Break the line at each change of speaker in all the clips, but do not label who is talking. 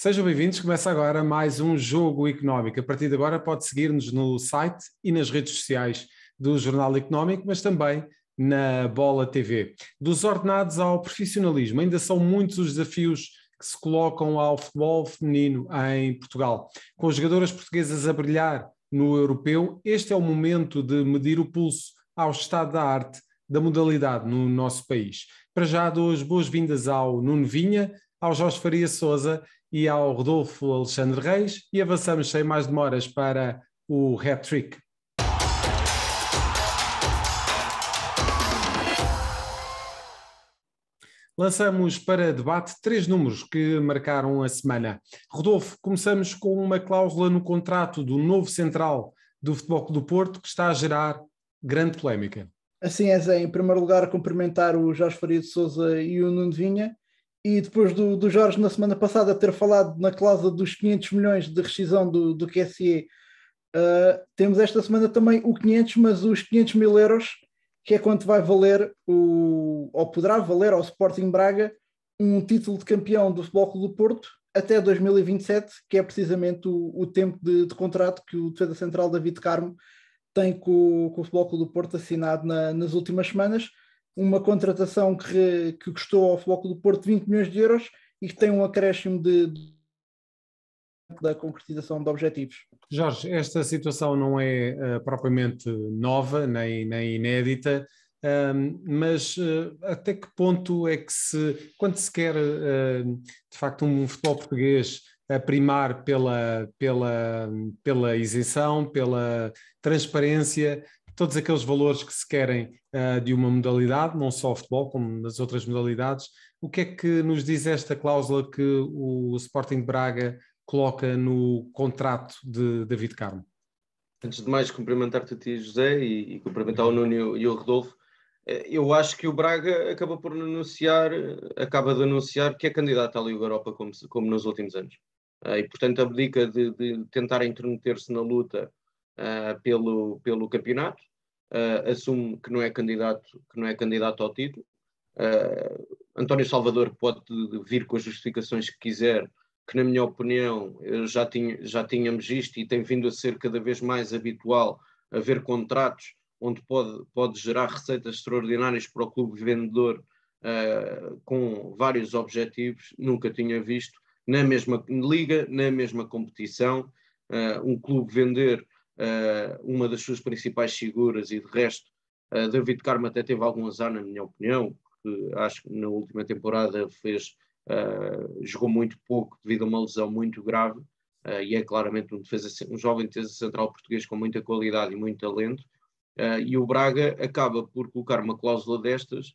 Sejam bem-vindos, começa agora mais um Jogo Económico. A partir de agora pode seguir-nos no site e nas redes sociais do Jornal Económico, mas também na Bola TV. Dos ordenados ao profissionalismo, ainda são muitos os desafios que se colocam ao futebol feminino em Portugal. Com as jogadoras portuguesas a brilhar no europeu, este é o momento de medir o pulso ao estado da arte da modalidade no nosso país. Para já dou as boas-vindas ao Nuno Vinha, ao Jorge Faria Sousa e ao Rodolfo Alexandre Reis, e avançamos sem mais demoras para o hat-trick. Lançamos para debate 3 números que marcaram a semana. Rodolfo, começamos com uma cláusula no contrato do novo central do Futebol Clube do Porto que está a gerar grande polémica.
Assim é, Zé. Em primeiro lugar, cumprimentar o Jorge Faria de Sousa e o Nuno Vinha. E depois do Jorge, na semana passada, ter falado na cláusula dos 500 milhões de rescisão do QSE, temos esta semana também o 500, mas os 500 mil euros, que é quanto vai valer, ou poderá valer ao Sporting Braga, um título de campeão do Futebol Clube do Porto até 2027, que é precisamente o tempo de contrato que o defesa central David Carmo tem com o Futebol Clube do Porto assinado nas últimas semanas. Uma contratação que custou ao Futebol Clube do Porto 20 milhões de euros e que tem um acréscimo da concretização de objetivos.
Jorge, esta situação não é propriamente nova, nem inédita, mas até que ponto é que quando se quer de facto um futebol português a primar pela isenção, pela transparência, todos aqueles valores que se querem de uma modalidade, não só o futebol, como nas outras modalidades, o que é que nos diz esta cláusula que o Sporting de Braga coloca no contrato de David Carmo?
Antes de mais, cumprimentar-te a ti, José, e cumprimentar o Nuno e o Rodolfo. Eu acho que o Braga acaba de anunciar que é candidato à Liga Europa como nos últimos anos. E, portanto, abdica de tentar intrometer-se na luta pelo campeonato, assume que não é candidato ao título. António Salvador pode vir com as justificações que quiser, que na minha opinião já tínhamos visto e tem vindo a ser cada vez mais habitual haver contratos onde pode gerar receitas extraordinárias para o clube vendedor com vários objetivos. Nunca tinha visto na mesma liga, na mesma competição, um clube vender uma das suas principais figuras, e de resto David Carmo até teve algum azar, na minha opinião, porque acho que na última temporada jogou muito pouco devido a uma lesão muito grave, e é claramente um jovem defesa central português com muita qualidade e muito talento, e o Braga acaba por colocar uma cláusula destas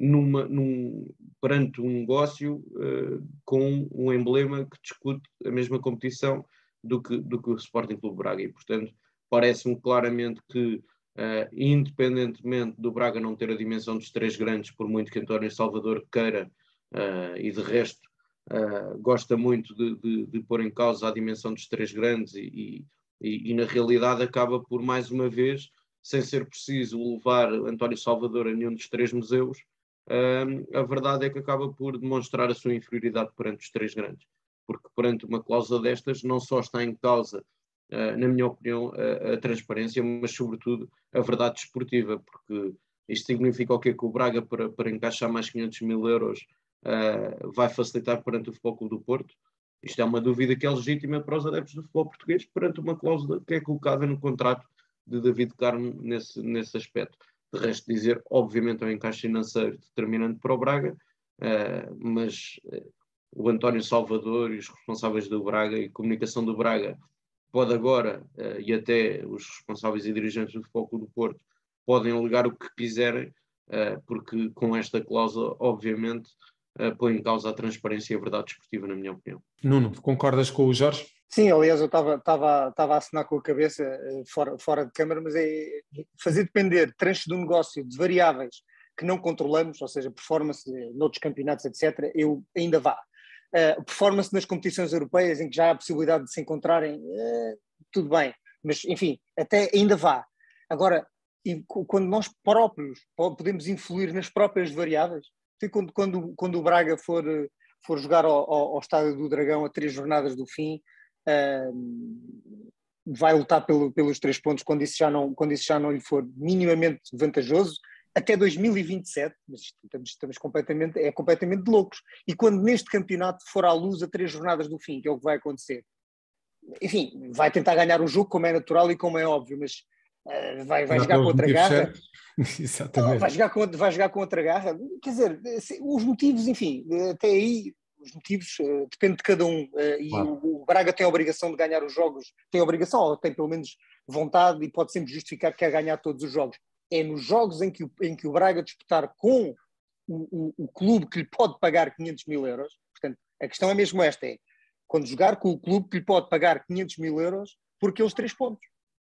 perante um negócio com um emblema que discute a mesma competição do que o Sporting Clube Braga, e portanto parece-me claramente que independentemente do Braga não ter a dimensão dos 3 grandes, por muito que António Salvador queira, e de resto gosta muito de pôr em causa a dimensão dos 3 grandes, e na realidade acaba por, mais uma vez, sem ser preciso levar António Salvador a nenhum dos 3 museus, a verdade é que acaba por demonstrar a sua inferioridade perante os 3 grandes, porque perante uma cláusula destas não só está em causa, na minha opinião, a transparência, mas sobretudo a verdade desportiva, porque isto significa o quê? Que o Braga, para encaixar mais 500 mil euros, vai facilitar perante o Futebol Clube do Porto. Isto é uma dúvida que é legítima para os adeptos do futebol português perante uma cláusula que é colocada no contrato de David Carmo nesse aspecto. De resto, dizer, obviamente, é um encaixe financeiro determinante para o Braga, mas o António Salvador e os responsáveis do Braga e a comunicação do Braga pode agora, e até os responsáveis e dirigentes do Futebol Clube do Porto, podem alegar o que quiserem, porque com esta cláusula, obviamente, põe em causa a transparência e a verdade desportiva, na minha opinião.
Nuno, concordas com o Jorge?
Sim, aliás, eu estava a assinar com a cabeça fora de câmara, mas é fazer depender tranches do negócio de variáveis que não controlamos, ou seja, performance noutros campeonatos, etc., eu ainda vá. Performance nas competições europeias, em que já há a possibilidade de se encontrarem, tudo bem, mas enfim, até ainda vá. Agora, quando nós próprios podemos influir nas próprias variáveis, quando o Braga for for jogar ao Estádio do Dragão a 3 jornadas do fim, vai lutar pelos 3 pontos quando isso já não lhe for minimamente vantajoso, até 2027, mas estamos completamente loucos. E quando neste campeonato for à luz a 3 jornadas do fim, que é o que vai acontecer, enfim, vai tentar ganhar o jogo como é natural e como é óbvio, mas vai jogar com outra garra.
Exatamente.
Vai jogar com outra garra. Quer dizer, os motivos, enfim, até aí, os motivos depende de cada um. E claro, o Braga tem a obrigação de ganhar os jogos, tem a obrigação, ou tem pelo menos vontade, e pode sempre justificar que quer ganhar todos os jogos. É nos jogos em que o Braga disputar com o clube que lhe pode pagar 500 mil euros, portanto, a questão é mesmo esta, é quando jogar com o clube que lhe pode pagar 500 mil euros por aqueles 3 pontos.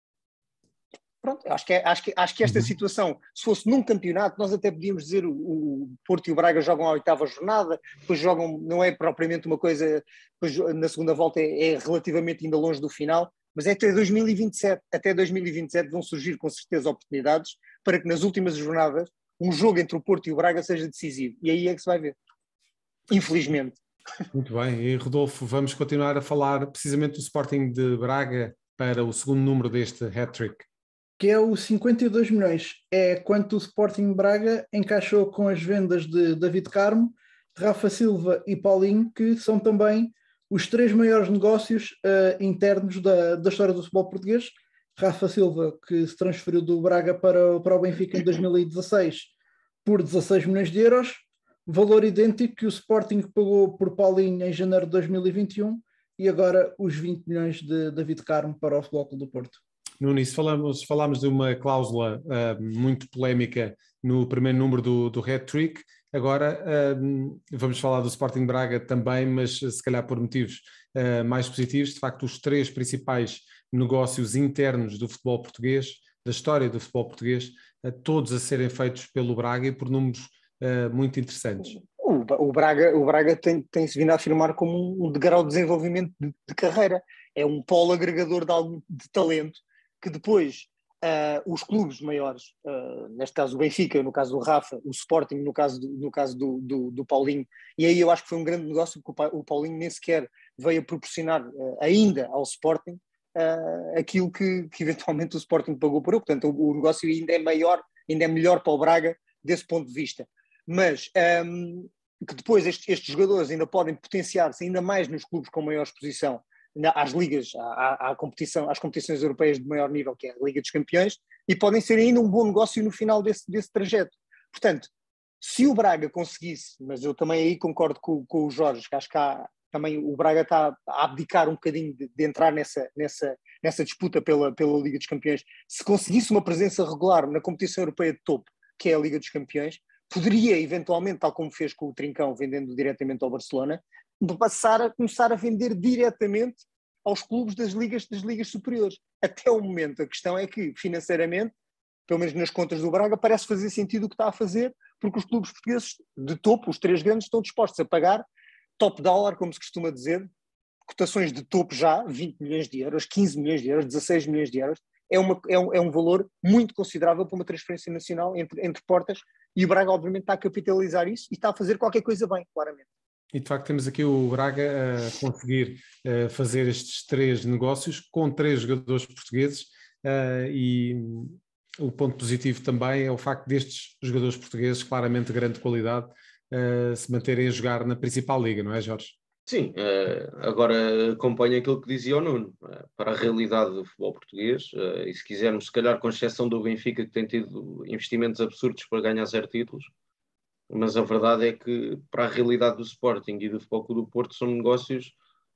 Pronto, acho que esta situação, se fosse num campeonato, nós até podíamos dizer o Porto e o Braga jogam a 8ª jornada, depois jogam, não é propriamente uma coisa, depois na segunda volta é relativamente ainda longe do final, mas é até 2027. Até 2027 vão surgir com certeza oportunidades para que nas últimas jornadas um jogo entre o Porto e o Braga seja decisivo. E aí é que se vai ver. Infelizmente.
Muito bem. E Rodolfo, vamos continuar a falar precisamente do Sporting de Braga para o segundo número deste hat-trick.
Que é os 52 milhões. É quanto o Sporting Braga encaixou com as vendas de David Carmo, Rafa Silva e Paulinho, que são também os 3 maiores negócios internos da história do futebol português. Rafa Silva, que se transferiu do Braga para o Benfica em 2016 por 16 milhões de euros, valor idêntico que o Sporting pagou por Paulinho em janeiro de 2021 e agora os 20 milhões de David Carmo para o Futebol Clube do Porto.
Nunes, falámos de uma cláusula muito polémica no primeiro número do hat-trick. Agora vamos falar do Sporting Braga também, mas se calhar por motivos mais positivos. De facto, os 3 principais negócios internos do futebol português, da história do futebol português, todos a serem feitos pelo Braga e por números muito interessantes.
O Braga tem-se vindo a afirmar como um degrau de desenvolvimento de carreira. É um polo agregador de talento que depois os clubes maiores, neste caso o Benfica, no caso do Rafa, o Sporting, no caso do Paulinho, e aí eu acho que foi um grande negócio porque o Paulinho nem sequer veio a proporcionar ainda ao Sporting aquilo que eventualmente o Sporting pagou por ele. Portanto, o negócio ainda é maior, ainda é melhor para o Braga desse ponto de vista. Mas que depois estes jogadores ainda podem potenciar-se ainda mais nos clubes com maior exposição às ligas, às competições europeias de maior nível, que é a Liga dos Campeões, e podem ser ainda um bom negócio no final desse trajeto. Portanto, se o Braga conseguisse, mas eu também aí concordo com o Jorge, que acho que também o Braga está a abdicar um bocadinho de entrar nessa disputa pela Liga dos Campeões, se conseguisse uma presença regular na competição europeia de topo, que é a Liga dos Campeões, poderia eventualmente, tal como fez com o Trincão, vendendo diretamente ao Barcelona, passar a começar a vender diretamente aos clubes das ligas superiores. Até o momento, a questão é que, financeiramente, pelo menos nas contas do Braga, parece fazer sentido o que está a fazer, porque os clubes portugueses de topo, os 3 grandes, estão dispostos a pagar top dólar, como se costuma dizer, cotações de topo já, 20 milhões de euros, 15 milhões de euros, 16 milhões de euros, é um valor muito considerável para uma transferência nacional entre portas, e o Braga obviamente está a capitalizar isso e está a fazer qualquer coisa bem, claramente.
E de facto temos aqui o Braga a conseguir fazer estes 3 negócios com 3 jogadores portugueses e o ponto positivo também é o facto destes jogadores portugueses, claramente de grande qualidade, se manterem a jogar na principal liga, não é, Jorge?
Sim, agora acompanho aquilo que dizia o Nuno, para a realidade do futebol português, e se quisermos, se calhar com exceção do Benfica, que tem tido investimentos absurdos para ganhar 0 títulos, mas a verdade é que para a realidade do Sporting e do Futebol Clube do Porto são negócios,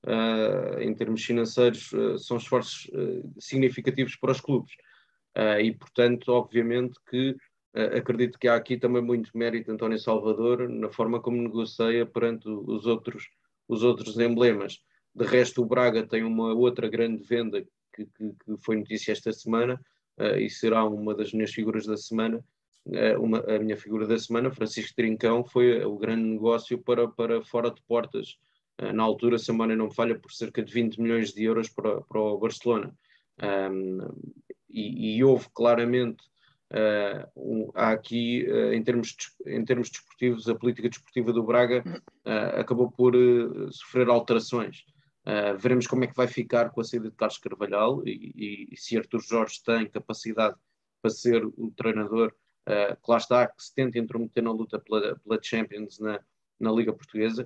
em termos financeiros, são esforços significativos para os clubes. E, portanto, obviamente que acredito que há aqui também muito mérito de António Salvador na forma como negocia perante os outros emblemas. De resto, o Braga tem uma outra grande venda que foi notícia esta semana, e será uma das minhas figuras da semana. A minha figura da semana, Francisco Trincão, foi o grande negócio para fora de portas, na altura, se a memória não me falha, por cerca de 20 milhões de euros para o Barcelona. E houve claramente há aqui, em termos desportivos, a política desportiva do Braga acabou por sofrer alterações. Veremos como é que vai ficar com a saída de Carlos Carvalhal e se Artur Jorge tem capacidade para ser o treinador que lá está, que se tenta intrometer na luta pela Champions na Liga Portuguesa.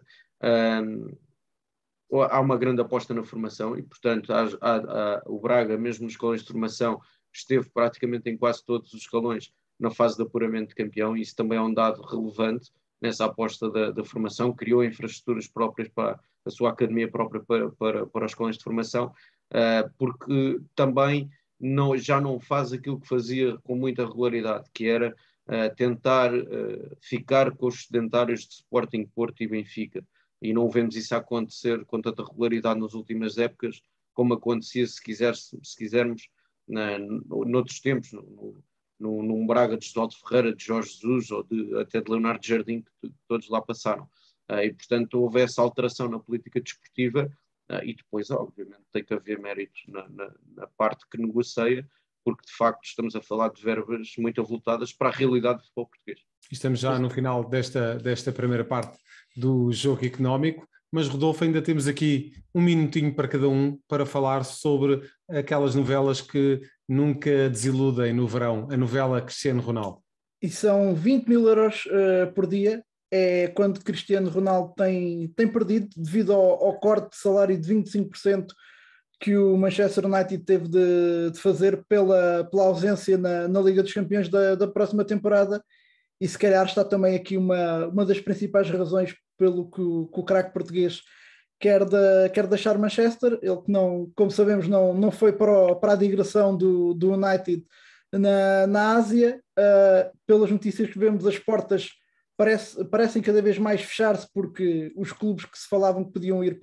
Há uma grande aposta na formação e, portanto, o Braga, mesmo nos escalões de formação, esteve praticamente em quase todos os escalões na fase de apuramento de campeão, e isso também é um dado relevante nessa aposta da formação. Criou infraestruturas próprias para a sua academia própria para os escalões de formação, porque também já não faz aquilo que fazia com muita regularidade, que era tentar ficar com os sedentários de Sporting, Porto e Benfica. E não vemos isso acontecer com tanta regularidade nas últimas épocas, como acontecia, se quisermos, noutros tempos, num Braga de Oswaldo Ferreira, de Jorge Jesus ou até de Leonardo Jardim, que todos lá passaram. E, portanto, houve essa alteração na política desportiva e depois, obviamente, tem que haver mérito na parte que negocia, porque, de facto, estamos a falar de verbas muito avultadas para a realidade do futebol português.
Estamos já no final desta primeira parte do jogo económico, mas, Rodolfo, ainda temos aqui um minutinho para cada um para falar sobre aquelas novelas que nunca desiludem no verão, a novela Cristiano Ronaldo.
E são 20 mil euros por dia, é quando Cristiano Ronaldo tem perdido devido ao corte de salário de 25% que o Manchester United teve de fazer pela ausência na Liga dos Campeões da próxima temporada. E se calhar está também aqui uma das principais razões pelo que o craque português quer deixar Manchester. Ele que não, como sabemos, não foi para a digressão do United na Ásia. Pelas notícias que vemos, as portas parecem cada vez mais fechar-se, porque os clubes que se falavam que podiam ir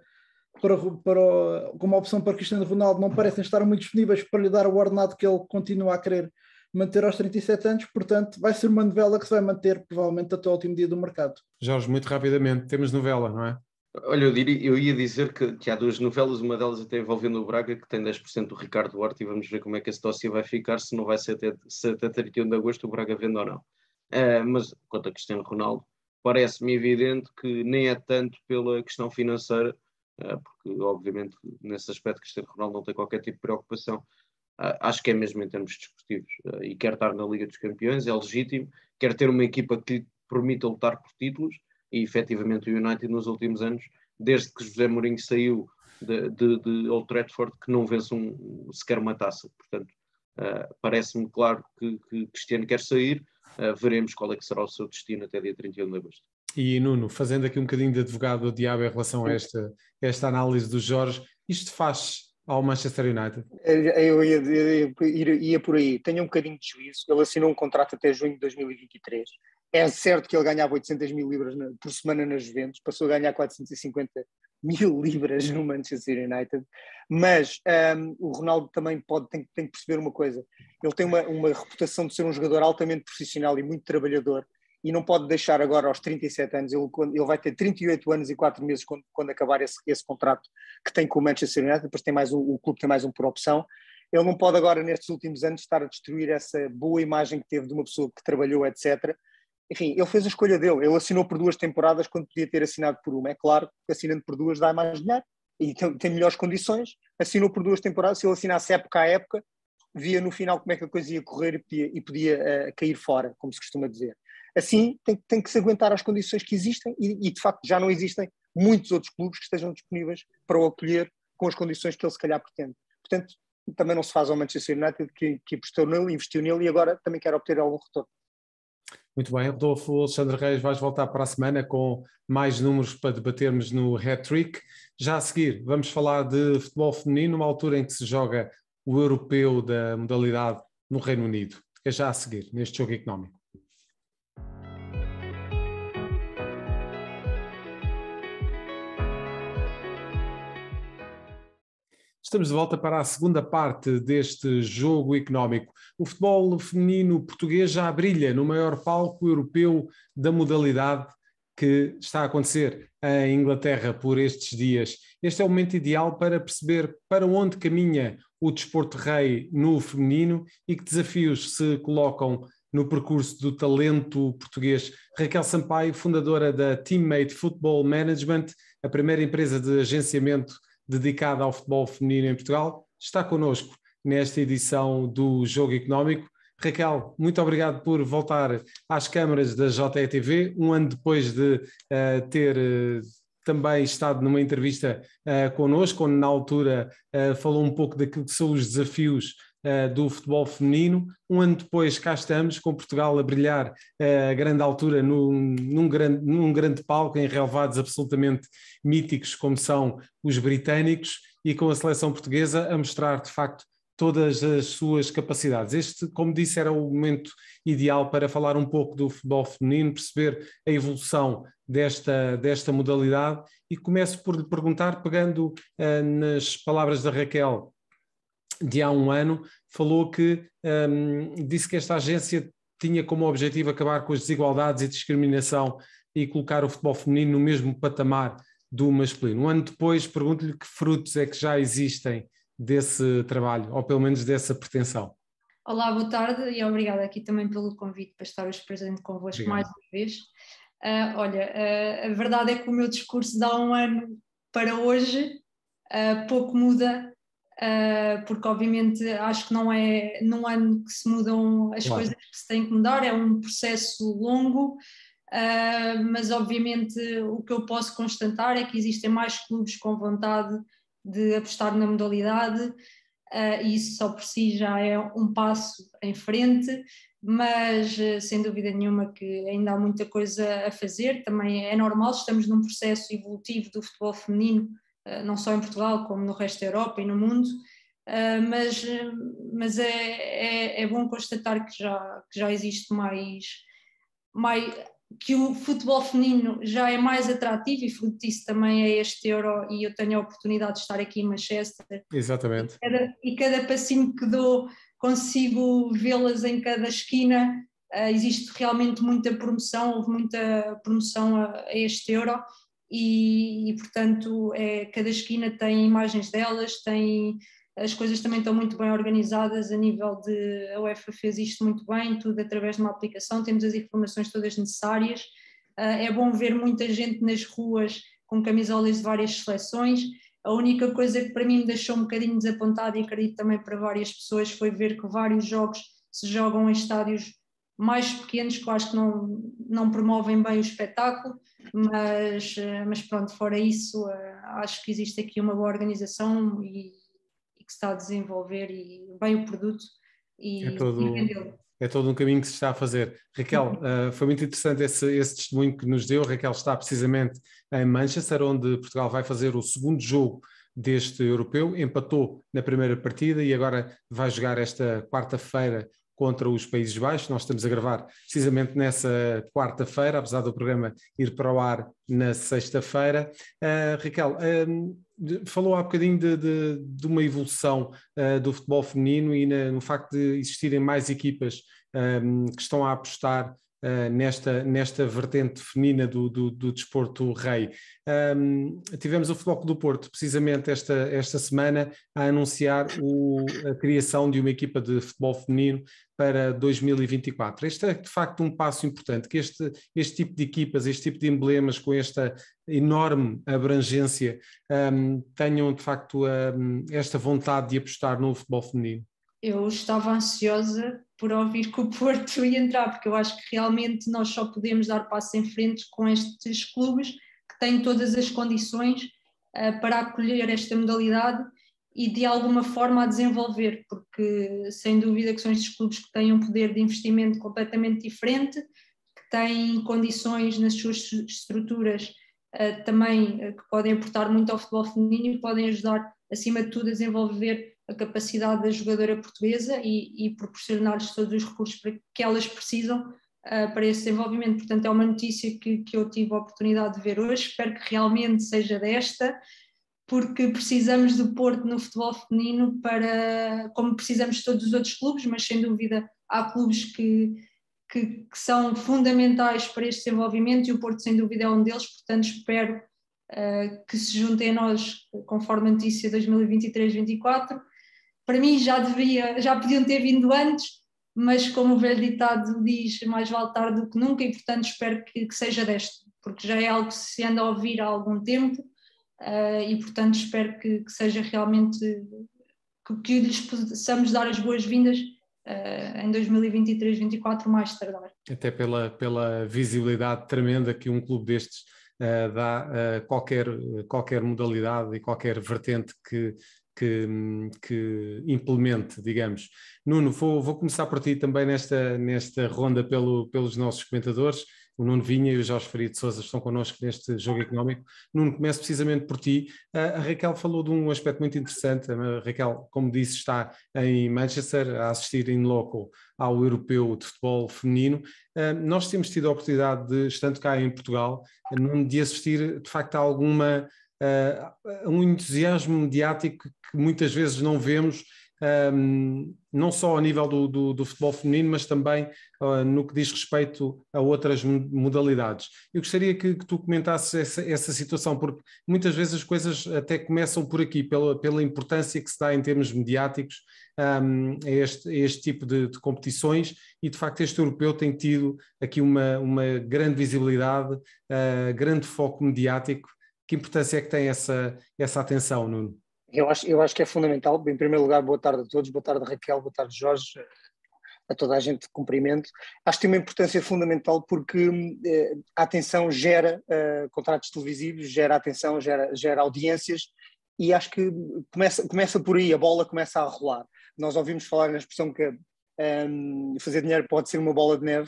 como opção para Cristiano Ronaldo não parecem estar muito disponíveis para lhe dar o ordenado que ele continua a querer manter aos 37 anos, portanto vai ser uma novela que se vai manter provavelmente até o último dia do mercado.
Jorge, muito rapidamente, temos novela, não é?
Olha, eu ia dizer que há duas novelas, uma delas até envolvendo o Braga, que tem 10% do Ricardo Horta, e vamos ver como é que esse dossiê vai ficar, se não vai ser até 31 de agosto o Braga vende ou não. Mas quanto a Cristiano Ronaldo, parece-me evidente que nem é tanto pela questão financeira, porque obviamente nesse aspecto Cristiano Ronaldo não tem qualquer tipo de preocupação. Acho que é mesmo em termos desportivos, e quer estar na Liga dos Campeões, é legítimo, quer ter uma equipa que lhe permita lutar por títulos, e efetivamente o United nos últimos anos, desde que José Mourinho saiu de Old Trafford, que não vence sequer uma taça. Portanto, parece-me claro que Cristiano quer sair. Veremos qual é que será o seu destino até dia 31 de agosto.
E Nuno, fazendo aqui um bocadinho de advogado do diabo em relação a esta análise do Jorge, isto faz ao Manchester United?
Eu ia por aí. Tenha um bocadinho de juízo. Ele assinou um contrato até junho de 2023. É certo que ele ganhava 800 mil libras por semana nas Juventus, passou a ganhar 450 mil libras no Manchester United, mas o Ronaldo também tem que perceber uma coisa. Ele tem uma reputação de ser um jogador altamente profissional e muito trabalhador, e não pode deixar agora aos 37 anos, ele vai ter 38 anos e 4 meses quando acabar esse contrato que tem com o Manchester United, depois o clube tem mais um por opção. Ele não pode agora, nestes últimos anos, estar a destruir essa boa imagem que teve de uma pessoa que trabalhou, etc. Enfim, ele fez a escolha dele. Ele assinou por 2 temporadas quando podia ter assinado por uma. É claro que assinando por 2 dá mais dinheiro e tem melhores condições. Assinou por 2 temporadas. Se ele assinasse época a época, via no final como é que a coisa ia correr e podia cair fora, como se costuma dizer. Assim, tem que se aguentar às condições que existem e, de facto, já não existem muitos outros clubes que estejam disponíveis para o acolher com as condições que ele se calhar pretende. Portanto, também não se faz ao Manchester United que apostou nele, investiu nele e agora também quer obter algum retorno.
Muito bem, Rodolfo. Alexandre Reis, vais voltar para a semana com mais números para debatermos no Hat-Trick. Já a seguir, vamos falar de futebol feminino, numa altura em que se joga o europeu da modalidade no Reino Unido. É já a seguir, neste jogo económico. Estamos de volta para a segunda parte deste jogo económico. O futebol feminino português já brilha no maior palco europeu da modalidade que está a acontecer em Inglaterra por estes dias. Este é o momento ideal para perceber para onde caminha o desporto rei no feminino e que desafios se colocam no percurso do talento português. Raquel Sampaio, fundadora da Teammate Football Management, a primeira empresa de agenciamento dedicada ao futebol feminino em Portugal, está connosco nesta edição do Jogo Económico. Raquel, muito obrigado por voltar às câmaras da JETV, um ano depois de ter também estado numa entrevista connosco, onde na altura falou um pouco daquilo que são os desafios do futebol feminino. Um ano depois cá estamos, com Portugal a brilhar a grande altura num grande palco, em relevados absolutamente míticos como são os britânicos, e com a seleção portuguesa a mostrar de facto todas as suas capacidades. Este, como disse, era o momento ideal para falar um pouco do futebol feminino, perceber a evolução desta modalidade, e começo por lhe perguntar, pegando nas palavras da Raquel de há um ano, falou que disse que esta agência tinha como objetivo acabar com as desigualdades e discriminação e colocar o futebol feminino no mesmo patamar do masculino. Um ano depois, pergunto-lhe que frutos é que já existem desse trabalho, ou pelo menos dessa pretensão.
Olá, boa tarde e obrigada aqui também pelo convite para estar hoje presente convosco. Obrigado. Mais uma vez. A verdade é que o meu discurso de há um ano para hoje pouco muda, porque obviamente acho que não é num ano que se mudam as coisas que se têm que mudar, é um processo longo, mas obviamente o que eu posso constatar é que existem mais clubes com vontade de apostar na modalidade, e isso só por si já é um passo em frente, mas sem dúvida nenhuma que ainda há muita coisa a fazer. Também é normal, estamos num processo evolutivo do futebol feminino, não só em Portugal como no resto da Europa e no mundo, mas é bom constatar que já existe mais que o futebol feminino já é mais atrativo, e fruto disso também é este Euro, e eu tenho a oportunidade de estar aqui em Manchester.
Exatamente.
E cada passinho que dou consigo vê-las em cada esquina. Existe realmente muita promoção, houve muita promoção a este Euro, e portanto cada esquina tem imagens delas, as coisas também estão muito bem organizadas a nível de, a UEFA fez isto muito bem, tudo através de uma aplicação, temos as informações todas necessárias. É bom ver muita gente nas ruas com camisolas de várias seleções. A única coisa que para mim me deixou um bocadinho desapontada, e acredito também para várias pessoas, foi ver que vários jogos se jogam em estádios mais pequenos, que eu acho que não promovem bem o espetáculo, mas pronto, fora isso, acho que existe aqui uma boa organização e que se está a desenvolver e bem o produto e vendê-lo.
É todo um caminho que se está a fazer. Raquel, foi muito interessante esse testemunho que nos deu. Raquel está precisamente em Manchester, onde Portugal vai fazer o segundo jogo deste europeu, empatou na primeira partida e agora vai jogar esta quarta-feira contra os Países Baixos. Nós estamos a gravar precisamente nessa quarta-feira, apesar do programa ir para o ar na sexta-feira. Raquel, falou há bocadinho de uma evolução do futebol feminino e no facto de existirem mais equipas que estão a apostar nesta vertente feminina do desporto rei. Tivemos o Futebol Clube do Porto, precisamente esta semana, a anunciar a criação de uma equipa de futebol feminino para 2024. Este é de facto um passo importante, que este tipo de equipas, este tipo de emblemas com esta enorme abrangência tenham de facto esta vontade de apostar no futebol feminino.
Eu estava ansiosa por ouvir que o Porto ia entrar, porque eu acho que realmente nós só podemos dar passos em frente com estes clubes que têm todas as condições para acolher esta modalidade e de alguma forma a desenvolver, porque sem dúvida que são estes clubes que têm um poder de investimento completamente diferente, que têm condições nas suas estruturas também que podem aportar muito ao futebol feminino e podem ajudar, acima de tudo, a desenvolver a capacidade da jogadora portuguesa e proporcionar-lhes todos os recursos que elas precisam para esse desenvolvimento. Portanto, é uma notícia que eu tive a oportunidade de ver hoje, espero que realmente seja desta, porque precisamos do Porto no futebol feminino como precisamos de todos os outros clubes, mas sem dúvida há clubes que que são fundamentais para este desenvolvimento, e o Porto sem dúvida é um deles, portanto espero que se juntem a nós conforme a notícia 2023-24. Para mim já podiam ter vindo antes, mas como o velho ditado diz, mais vale tarde do que nunca, e portanto espero que seja desta, porque já é algo que se anda a ouvir há algum tempo, e portanto espero que seja realmente, que lhes possamos dar as boas-vindas em 2023-24 mais tardar.
Até pela visibilidade tremenda que um clube destes dá a qualquer modalidade e qualquer vertente que implemente, digamos. Nuno, vou começar por ti também nesta ronda pelos nossos comentadores. O Nuno Vinha e o Jorge Faria de Sousa estão connosco neste jogo económico. Nuno, começo precisamente por ti. A Raquel falou de um aspecto muito interessante. A Raquel, como disse, está em Manchester a assistir in loco ao Europeu de Futebol Feminino. Nós temos tido a oportunidade de, estando cá em Portugal, de assistir de facto a um entusiasmo mediático que muitas vezes não vemos, não só a nível do futebol feminino, mas também no que diz respeito a outras modalidades. Eu gostaria que tu comentasses essa situação, porque muitas vezes as coisas até começam por aqui, pela importância que se dá em termos mediáticos a este tipo de competições, e de facto este europeu tem tido aqui uma grande visibilidade, grande foco mediático. Que importância é que tem essa atenção, Nuno?
Eu acho que é fundamental. Em primeiro lugar, boa tarde a todos, boa tarde Raquel, boa tarde Jorge, a toda a gente, cumprimento. Acho que tem uma importância fundamental porque a atenção gera contratos televisivos, gera atenção, gera audiências, e acho que começa por aí, a bola começa a rolar. Nós ouvimos falar na expressão que fazer dinheiro pode ser uma bola de neve.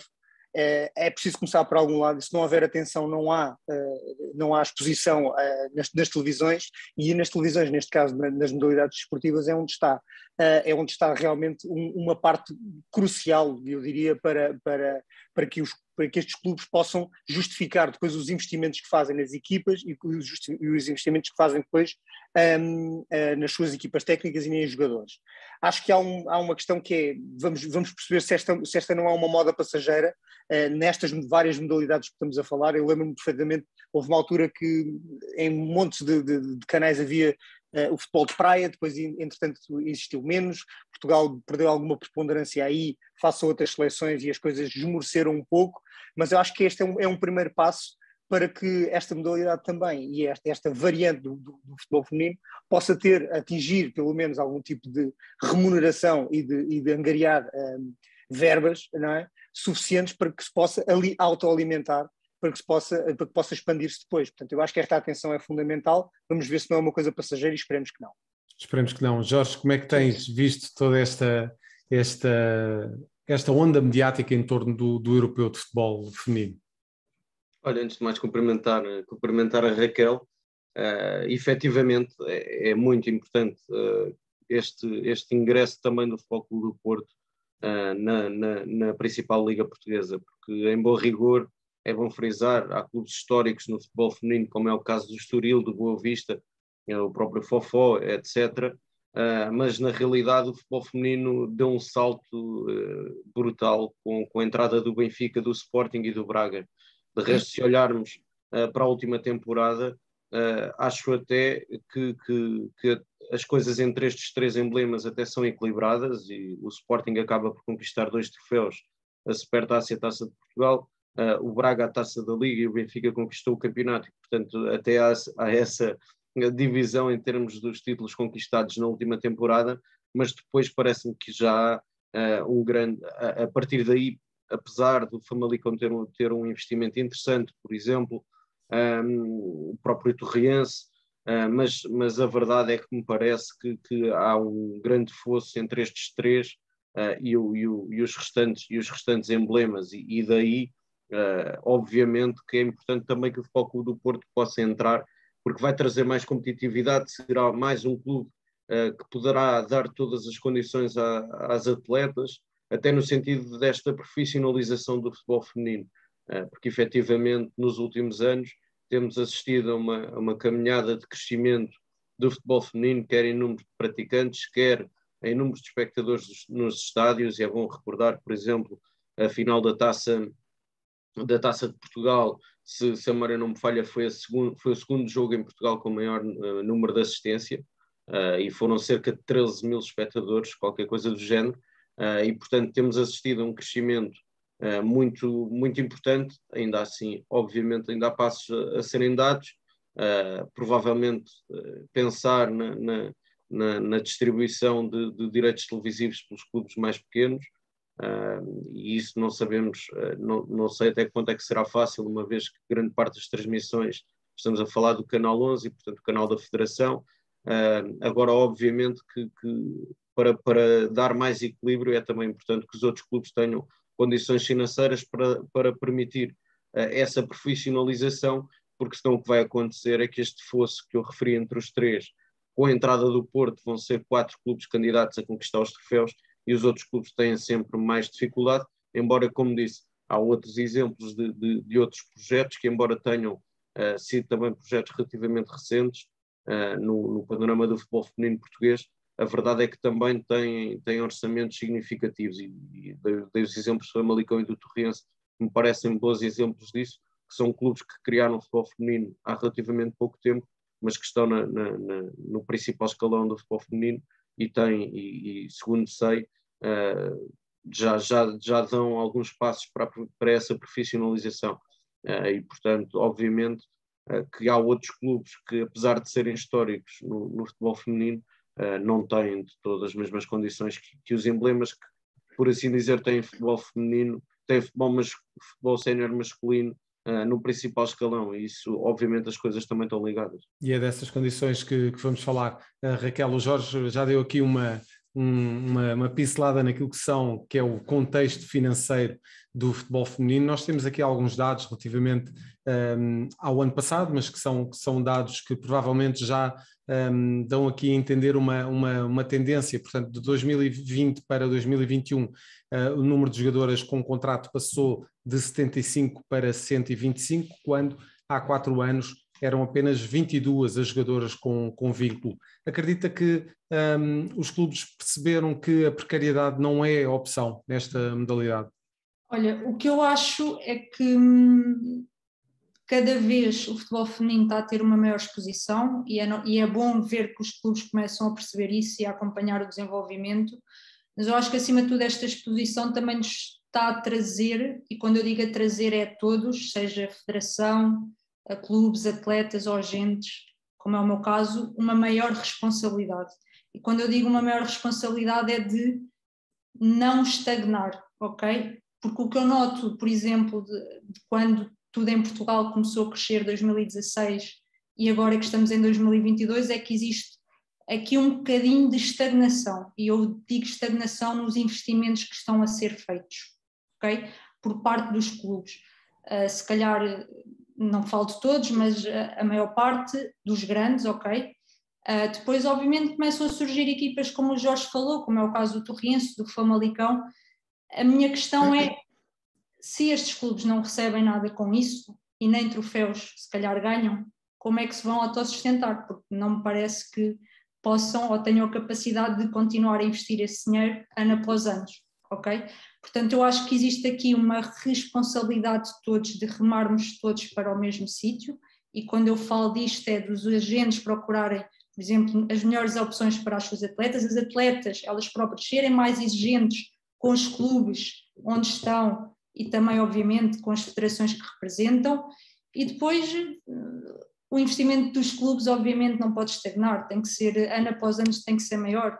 É preciso começar por algum lado. Se não houver atenção, não há exposição nas televisões, e nas televisões, neste caso nas modalidades desportivas, é onde está realmente uma parte crucial, eu diria, para que estes clubes possam justificar depois os investimentos que fazem nas equipas e os investimentos que fazem depois nas suas equipas técnicas e nos jogadores. Acho que há uma questão que é, vamos perceber se esta não é uma moda passageira. Nestas várias modalidades que estamos a falar, eu lembro-me perfeitamente, houve uma altura que em montes de canais havia o futebol de praia, depois entretanto existiu menos, Portugal perdeu alguma preponderância aí face a outras seleções e as coisas esmoreceram um pouco, mas eu acho que este é um primeiro passo para que esta modalidade também, e esta variante do futebol feminino, possa atingir pelo menos algum tipo de remuneração e de angariar verbas, não é, suficientes para que se possa autoalimentar, para que possa expandir-se depois. Portanto, eu acho que esta atenção é fundamental. Vamos ver se não é uma coisa passageira, e esperemos que não.
Esperemos que não. Jorge, como é que tens visto toda esta onda mediática em torno do europeu de futebol feminino?
Olha, antes de mais cumprimentar a Raquel. Efetivamente é muito importante este ingresso também do Futebol Clube do Porto na principal liga portuguesa, porque em bom rigor é bom frisar, há clubes históricos no futebol feminino, como é o caso do Estoril, do Boa Vista, o próprio Fofó, etc. Mas na realidade o futebol feminino deu um salto brutal com a entrada do Benfica, do Sporting e do Braga. De resto, se olharmos para a última temporada, acho até que as coisas entre estes três emblemas até são equilibradas, e o Sporting acaba por conquistar 2 troféus, a Supertaça e a Taça de Portugal, o Braga a Taça da Liga, e o Benfica conquistou o campeonato. Portanto, até há essa divisão em termos dos títulos conquistados na última temporada, mas depois parece-me que já há a partir daí, apesar do Famalicão ter um investimento interessante, por exemplo, o próprio Torriense, mas a verdade é que me parece que há um grande fosso entre estes três e os restantes emblemas, e daí obviamente que é importante também que o Futebol Clube do Porto possa entrar, porque vai trazer mais competitividade, será mais um clube que poderá dar todas as condições às atletas, até no sentido desta profissionalização do futebol feminino, porque efetivamente nos últimos anos temos assistido a uma caminhada de crescimento do futebol feminino, quer em número de praticantes, quer em número de espectadores nos estádios, e é bom recordar, por exemplo, a final da Taça de Portugal, se a memória não me falha, foi o segundo jogo em Portugal com o maior número de assistência, e foram cerca de 13 mil espectadores, qualquer coisa do género, e portanto temos assistido a um crescimento muito, muito importante. Ainda assim, obviamente, ainda há passos a serem dados, provavelmente pensar na distribuição de direitos televisivos pelos clubes mais pequenos, e isso não sabemos, não sei até que ponto é que será fácil, uma vez que grande parte das transmissões, estamos a falar do Canal 11 e portanto o canal da Federação. Agora obviamente que para dar mais equilíbrio é também importante que os outros clubes tenham condições financeiras para permitir essa profissionalização, porque senão o que vai acontecer é que este fosso que eu referi entre os três, com a entrada do Porto, vão ser 4 clubes candidatos a conquistar os troféus e os outros clubes têm sempre mais dificuldade, embora, como disse, há outros exemplos de outros projetos que, embora tenham sido também projetos relativamente recentes no panorama do futebol feminino português, a verdade é que também têm orçamentos significativos, e dei os exemplos do Famalicão e do Torrense, que me parecem bons exemplos disso, que são clubes que criaram o futebol feminino há relativamente pouco tempo, mas que estão no principal escalão do futebol feminino e segundo sei, já dão alguns passos para essa profissionalização. E, portanto, obviamente que há outros clubes que, apesar de serem históricos no futebol feminino, não têm de todas as mesmas condições que os emblemas que, por assim dizer, têm futebol feminino, têm futebol sénior masculino no principal escalão, e isso, obviamente, as coisas também estão ligadas.
E é dessas condições que vamos falar. Raquel, o Jorge já deu aqui uma pincelada naquilo que é o contexto financeiro do futebol feminino. Nós temos aqui alguns dados relativamente ao ano passado, mas que são dados que provavelmente já dão aqui a entender uma tendência. Portanto, de 2020 para 2021, o número de jogadoras com contrato passou de 75 para 125, quando há 4 anos eram apenas 22 as jogadoras com vínculo. Acredita que os clubes perceberam que a precariedade não é opção nesta modalidade?
Olha, o que eu acho é que cada vez o futebol feminino está a ter uma maior exposição e é bom ver que os clubes começam a perceber isso e a acompanhar o desenvolvimento, mas eu acho que acima de tudo esta exposição também nos está a trazer, e quando eu digo a trazer é a todos, seja a federação, a clubes, atletas ou agentes, como é o meu caso, uma maior responsabilidade. E quando eu digo uma maior responsabilidade é de não estagnar, ok? Porque o que eu noto, por exemplo, de quando tudo em Portugal começou a crescer em 2016 e agora que estamos em 2022, é que existe aqui um bocadinho de estagnação, e eu digo estagnação nos investimentos que estão a ser feitos, ok? Por parte dos clubes. Se calhar, não falo de todos, mas a maior parte dos grandes, ok? Depois, obviamente, começam a surgir equipas como o Jorge falou, como é o caso do Torrense, do Famalicão. A minha questão é, se estes clubes não recebem nada com isso e nem troféus se calhar ganham, como é que se vão autossustentar? Porque não me parece que possam ou tenham a capacidade de continuar a investir esse dinheiro ano após ano, ok? Portanto, eu acho que existe aqui uma responsabilidade de todos, de remarmos todos para o mesmo sítio, e quando eu falo disto é dos agentes procurarem, por exemplo, as melhores opções para as suas atletas, as atletas, elas próprias serem mais exigentes com os clubes onde estão e também, obviamente, com as federações que representam, e depois o investimento dos clubes, obviamente, não pode estagnar, tem que ser, ano após ano, tem que ser maior.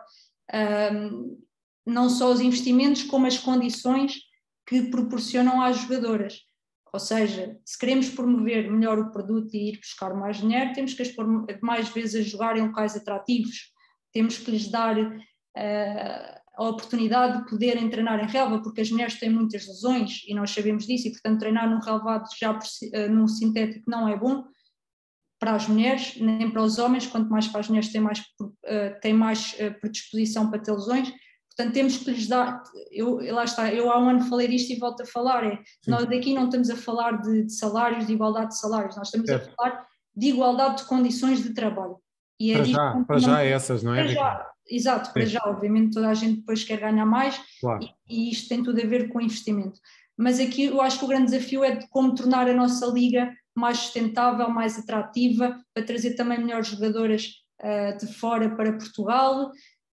Não só os investimentos, como as condições que proporcionam às jogadoras. Ou seja, se queremos promover melhor o produto e ir buscar mais dinheiro, temos que as pôr mais vezes a jogar em locais atrativos, temos que lhes dar a oportunidade de poderem treinar em relva, porque as mulheres têm muitas lesões e nós sabemos disso, e portanto treinar num relvado já num sintético não é bom para as mulheres, nem para os homens, quanto mais para as mulheres têm mais predisposição para ter lesões. Portanto, temos que lhes dar, lá está, eu há um ano falei disto e volto a falar, nós aqui não estamos a falar de salários, de igualdade de salários, nós estamos a falar de igualdade de condições de trabalho. E
para já essas, não é?
exato, para já, obviamente toda a gente depois quer ganhar mais,
claro.
e isto tem tudo a ver com investimento. Mas aqui eu acho que o grande desafio é de como tornar a nossa liga mais sustentável, mais atrativa, para trazer também melhores jogadoras de fora para Portugal.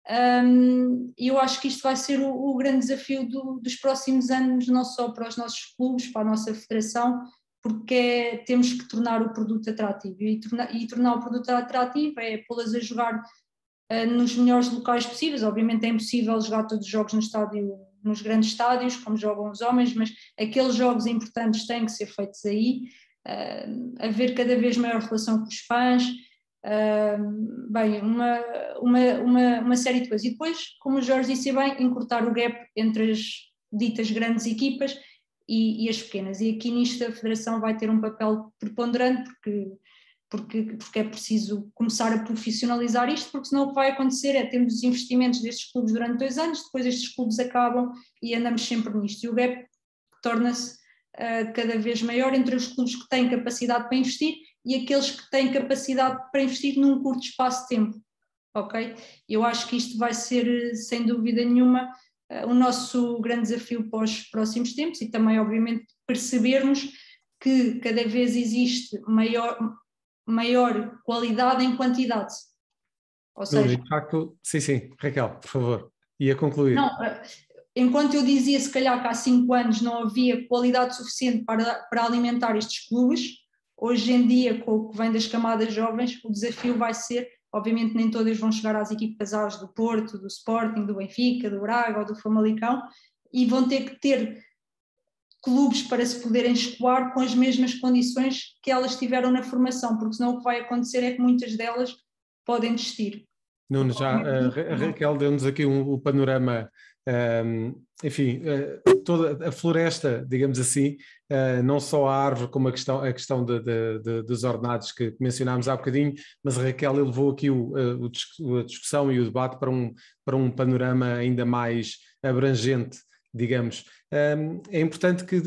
E eu acho que isto vai ser o grande desafio dos próximos anos, não só para os nossos clubes, para a nossa federação, porque temos que tornar o produto atrativo, e tornar o produto atrativo é pô-las a jogar nos melhores locais possíveis. Obviamente é impossível jogar todos os jogos nos grandes estádios, como jogam os homens, mas aqueles jogos importantes têm que ser feitos aí, haver cada vez maior relação com os fãs, bem, uma série de coisas. E depois, como o Jorge disse bem, encurtar o gap entre as ditas grandes equipas e as pequenas. E aqui nisto a Federação vai ter um papel preponderante, porque é preciso começar a profissionalizar isto, porque senão o que vai acontecer é termos os investimentos destes clubes durante 2 anos, depois estes clubes acabam e andamos sempre nisto. E o gap torna-se cada vez maior entre os clubes que têm capacidade para investir e aqueles que têm capacidade para investir num curto espaço de tempo. Ok? Eu acho que isto vai ser, sem dúvida nenhuma, o nosso grande desafio para os próximos tempos, e também, obviamente, percebermos que cada vez existe maior qualidade em quantidade. Ou seja,
de facto, sim, Raquel, por favor, ia concluir.
Não, enquanto eu dizia, se calhar que há 5 anos não havia qualidade suficiente para alimentar estes clubes, hoje em dia, com o que vem das camadas jovens, o desafio vai ser, obviamente nem todas vão chegar às equipas A do Porto, do Sporting, do Benfica, do Braga ou do Famalicão, e vão ter que ter clubes para se poderem escoar com as mesmas condições que elas tiveram na formação, porque senão o que vai acontecer é que muitas delas podem desistir.
Nuno, já a Raquel deu-nos aqui o panorama, enfim, toda a floresta, digamos assim, não só a árvore como a questão dos ordenados que mencionámos há bocadinho, mas a Raquel levou aqui a discussão e o debate para um panorama ainda mais abrangente, digamos. É importante que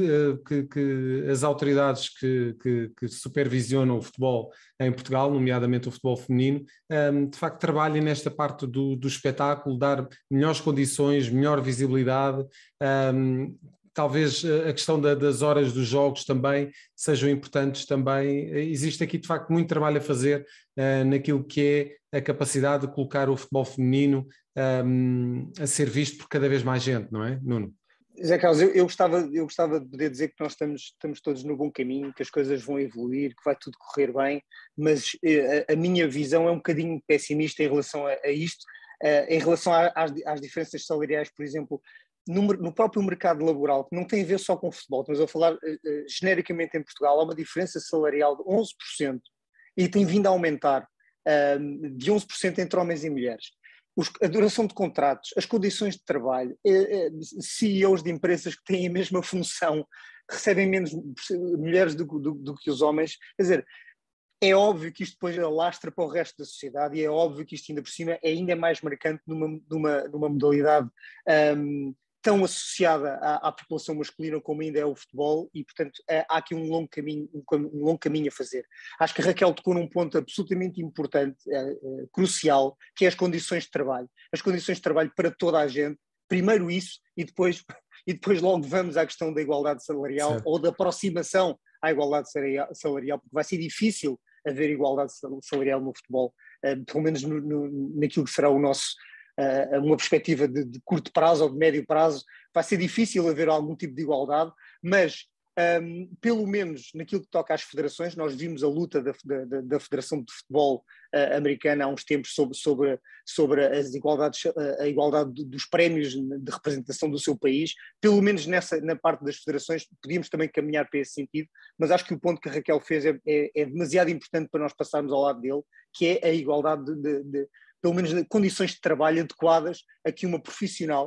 as autoridades que supervisionam o futebol em Portugal, nomeadamente o futebol feminino, de facto trabalhem nesta parte do espetáculo, dar melhores condições, melhor visibilidade. Talvez a questão das horas dos jogos também sejam importantes também. Existe aqui de facto muito trabalho a fazer naquilo que é a capacidade de colocar o futebol feminino a ser visto por cada vez mais gente, não é, Nuno?
Zé Carlos, eu gostava de poder dizer que nós estamos todos no bom caminho, que as coisas vão evoluir, que vai tudo correr bem, mas a minha visão é um bocadinho pessimista em relação a isto, em relação às diferenças salariais, por exemplo, no próprio mercado laboral, que não tem a ver só com o futebol, estamos a falar genericamente em Portugal, há uma diferença salarial de 11% e tem vindo a aumentar de 11% entre homens e mulheres. A duração de contratos, as condições de trabalho, CEOs de empresas que têm a mesma função recebem menos mulheres do que os homens. Quer dizer, é óbvio que isto depois alastra para o resto da sociedade e é óbvio que isto ainda por cima é ainda mais marcante numa modalidade tão associada à população masculina como ainda é o futebol e, portanto, há aqui um longo caminho a fazer. Acho que a Raquel tocou num ponto absolutamente importante, crucial, que é as condições de trabalho. As condições de trabalho para toda a gente, primeiro isso e depois logo vamos à questão da igualdade salarial, certo, ou da aproximação à igualdade salarial, porque vai ser difícil haver igualdade salarial no futebol, pelo menos naquilo que será o nosso... uma perspectiva de curto prazo ou de médio prazo, vai ser difícil haver algum tipo de igualdade, mas pelo menos naquilo que toca às federações, nós vimos a luta da Federação de Futebol Americana há uns tempos sobre a igualdade dos prémios de representação do seu país. Pelo menos na parte das federações podíamos também caminhar para esse sentido, mas acho que o ponto que a Raquel fez é demasiado importante para nós passarmos ao lado dele, que é a igualdade pelo menos de condições de trabalho adequadas a que uma profissional,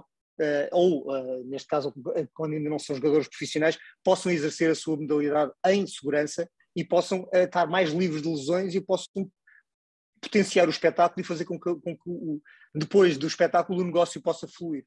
neste caso, quando ainda não são jogadores profissionais, possam exercer a sua modalidade em segurança e possam estar mais livres de lesões e possam potenciar o espetáculo e fazer com que depois do espetáculo o negócio possa fluir.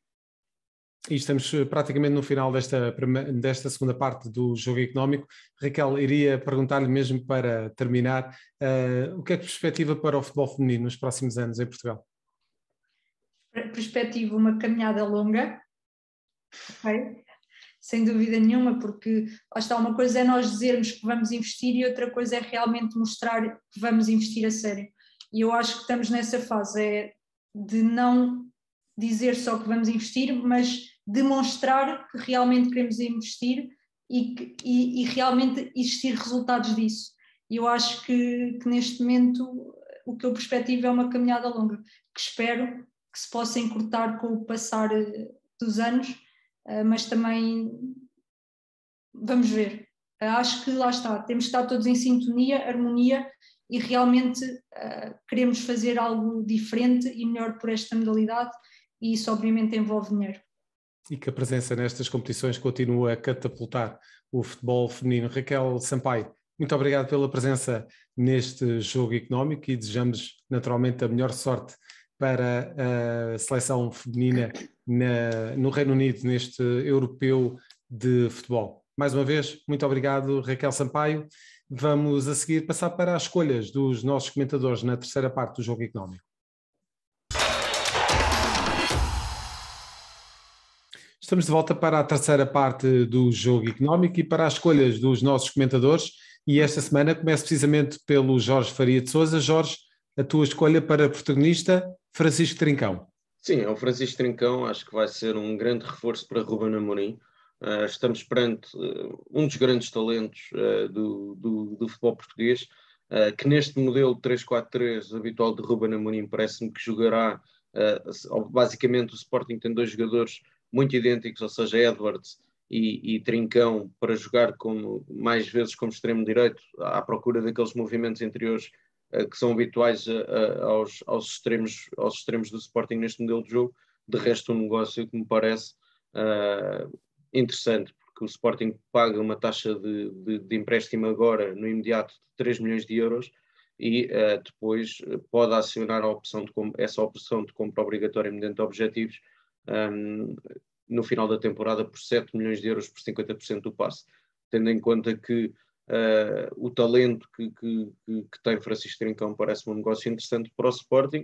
E estamos praticamente no final desta segunda parte do Jogo Económico. Raquel, iria perguntar-lhe mesmo para terminar, o que é que perspectiva para o futebol feminino nos próximos anos em Portugal?
perspectiva uma caminhada longa, okay? Sem dúvida nenhuma, porque lá está, uma coisa é nós dizermos que vamos investir e outra coisa é realmente mostrar que vamos investir a sério. E eu acho que estamos nessa fase, de não dizer só que vamos investir, mas demonstrar que realmente queremos investir e realmente existir resultados disso. E eu acho que neste momento o que eu perspectivo é uma caminhada longa, que espero que se possa encurtar com o passar dos anos, mas também vamos ver. Acho que lá está, temos que estar todos em sintonia, harmonia e realmente queremos fazer algo diferente e melhor por esta modalidade, e isso obviamente envolve dinheiro.
E que a presença nestas competições continua a catapultar o futebol feminino. Raquel Sampaio, muito obrigado pela presença neste jogo económico e desejamos naturalmente a melhor sorte para a seleção feminina no Reino Unido, neste europeu de futebol. Mais uma vez, muito obrigado, Raquel Sampaio. Vamos a seguir passar para as escolhas dos nossos comentadores na terceira parte do jogo económico. Estamos de volta para a terceira parte do jogo económico e para as escolhas dos nossos comentadores, e esta semana começo precisamente pelo Jorge Faria de Sousa. Jorge, a tua escolha para protagonista, Francisco Trincão.
Sim, é o Francisco Trincão, acho que vai ser um grande reforço para Ruben Amorim. Estamos perante um dos grandes talentos do futebol português, que neste modelo 3-4-3 habitual de Ruben Amorim parece-me que jogará, basicamente o Sporting tem dois jogadores muito idênticos, ou seja, Edwards e Trincão, para jogar mais vezes como extremo direito, à procura daqueles movimentos interiores que são habituais aos extremos do Sporting neste modelo de jogo. De resto, um negócio que me parece interessante, porque o Sporting paga uma taxa de empréstimo agora, no imediato, de 3 milhões de euros, e depois pode acionar essa opção de compra obrigatória mediante objetivos no final da temporada por 7 milhões de euros por 50% do passe. Tendo em conta que o talento que tem Francisco Trincão parece um negócio interessante para o Sporting,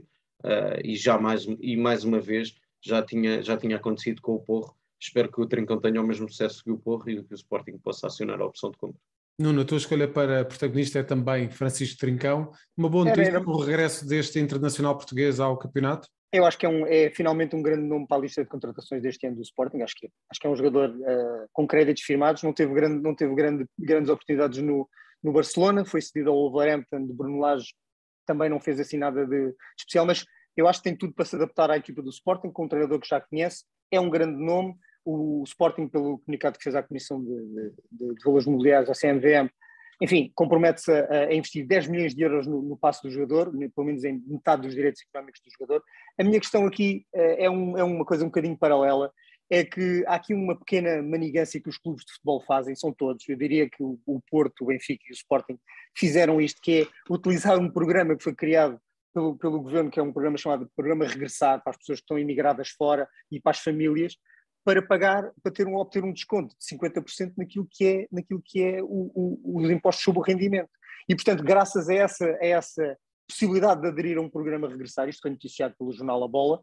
e mais uma vez já tinha acontecido com o Porro. Espero que o Trincão tenha o mesmo sucesso que o Porro e que o Sporting possa acionar a opção de compra.
Nuno, a tua escolha para protagonista é também Francisco Trincão. Uma boa notícia para o regresso deste internacional português ao campeonato?
Eu acho que é finalmente um grande nome para a lista de contratações deste ano do Sporting. Acho que é um jogador com créditos firmados, não teve grandes oportunidades no Barcelona, foi cedido ao Wolverhampton de Bruno Lage, também não fez assim nada de especial, mas eu acho que tem tudo para se adaptar à equipa do Sporting, com um treinador que já conhece, é um grande nome. O Sporting, pelo comunicado que fez à Comissão de Valores Mobiliários, a CMVM, enfim, compromete-se a investir 10 milhões de euros no passe do jogador, pelo menos em metade dos direitos económicos do jogador. A minha questão aqui é uma coisa um bocadinho paralela, é que há aqui uma pequena manigância que os clubes de futebol fazem, são todos. Eu diria que o Porto, o Benfica e o Sporting fizeram isto, que é utilizar um programa que foi criado pelo governo, que é um programa chamado Programa Regressar, para as pessoas que estão imigradas fora e para as famílias, para obter um desconto de 50% naquilo que é os impostos sobre o rendimento. E, portanto, graças a essa possibilidade de aderir a um programa Regressar, isto foi noticiado pelo jornal A Bola,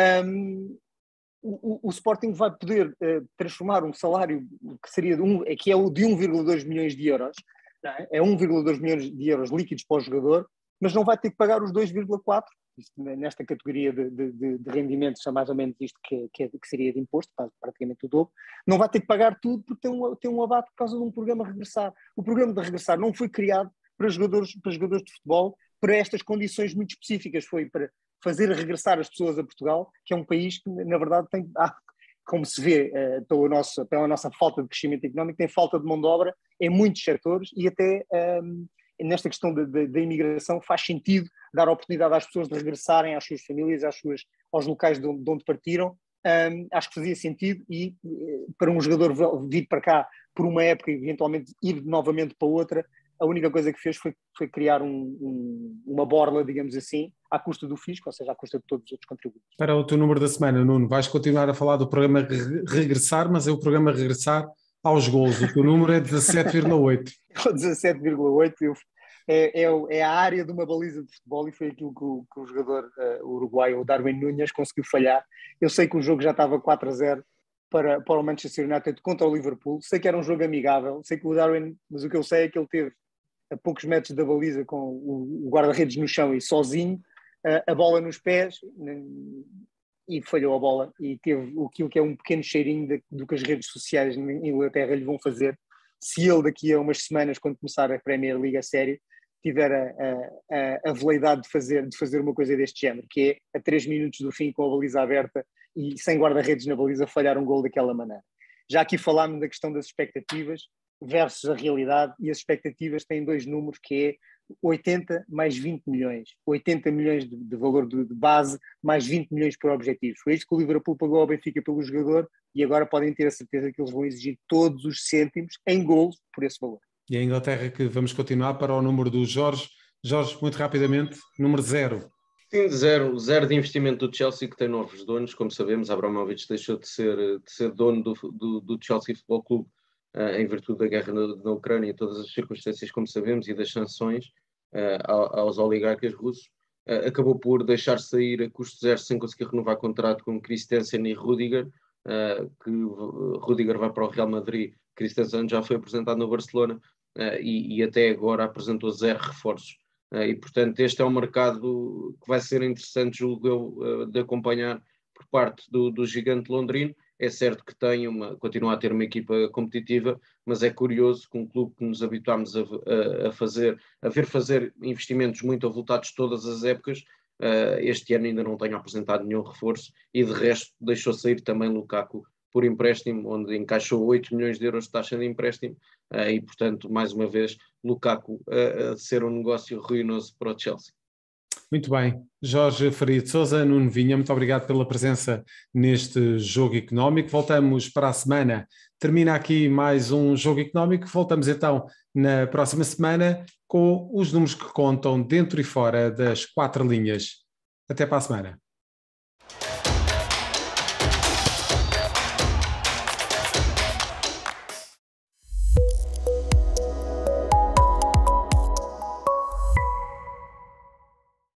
o Sporting vai poder transformar um salário que seria que é o de 1,2 milhões de euros, não é? É 1,2 milhões de euros líquidos para o jogador, mas não vai ter que pagar os 2,4, nesta categoria de rendimentos, é mais ou menos isto que seria de imposto, praticamente o dobro. Não vai ter que pagar tudo porque tem um abate por causa de um programa Regressar. O programa de Regressar não foi criado para jogadores de futebol, para estas condições muito específicas, foi para fazer regressar as pessoas a Portugal, que é um país que, na verdade, tem, como se vê pela nossa falta de crescimento económico, tem falta de mão de obra em muitos setores, e até nesta questão da imigração faz sentido dar a oportunidade às pessoas de regressarem às suas famílias, aos locais de onde partiram. Acho que fazia sentido, e para um jogador vir para cá por uma época e eventualmente ir novamente para outra, a única coisa que fez foi criar uma borla, digamos assim, à custa do fisco, ou seja, à custa de todos os outros contribuintes.
Para o teu número da semana, Nuno, vais continuar a falar do programa Regressar, mas é o programa Regressar aos golos. O teu número é 17,8.
17,8. é a área de uma baliza de futebol, e foi aquilo que o jogador uruguaio, o Darwin Núñez, conseguiu falhar. Eu sei que o jogo já estava 4-0 para o Manchester United contra o Liverpool. Sei que era um jogo amigável, sei que o Darwin, mas o que eu sei é que ele teve a poucos metros da baliza com o guarda-redes no chão e sozinho, a bola nos pés, e falhou a bola, e teve aquilo que é um pequeno cheirinho do que as redes sociais na Inglaterra lhe vão fazer, se ele daqui a umas semanas, quando começar a Premier League a sério, tiver a veleidade de fazer uma coisa deste género, que é a 3 minutos do fim com a baliza aberta e sem guarda-redes na baliza falhar um gol daquela maneira. Já aqui falámos da questão das expectativas versus a realidade, e as expectativas têm 2 números, que é 80 mais 20 milhões. 80 milhões de valor de base, mais 20 milhões por objetivos. Foi isto que o Liverpool pagou ao Benfica pelo jogador, e agora podem ter a certeza que eles vão exigir todos os cêntimos em golos por esse valor.
E a Inglaterra, que vamos continuar para o número do Jorge. Jorge, muito rapidamente, número 0.
Sim, zero de investimento do Chelsea, que tem novos donos. Como sabemos, Abramovich deixou de ser dono do Chelsea Futebol Clube em virtude da guerra na Ucrânia e todas as circunstâncias, como sabemos, e das sanções aos oligarcas russos. Acabou por deixar sair a custo zero, sem conseguir renovar contrato, com Christensen e Rudiger, que Rudiger vai para o Real Madrid, Christensen já foi apresentado no Barcelona, e até agora apresentou 0 reforços. E, portanto, este é um mercado que vai ser interessante, julgo eu, de acompanhar por parte do gigante londrino. É certo que continua a ter uma equipa competitiva, mas é curioso que um clube que nos habituámos a ver fazer investimentos muito avultados todas as épocas, este ano ainda não tenha apresentado nenhum reforço, e de resto deixou sair também Lukaku por empréstimo, onde encaixou 8 milhões de euros de taxa de empréstimo, e portanto, mais uma vez, Lukaku a ser um negócio ruinoso para o Chelsea.
Muito bem. Jorge Faria de Sousa, Nuno Vinha, muito obrigado pela presença neste Jogo Económico. Voltamos para a semana. Termina aqui mais um Jogo Económico. Voltamos então na próxima semana com os números que contam dentro e fora das 4 linhas. Até para a semana.